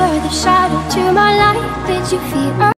were the shadow to my light. Did you feel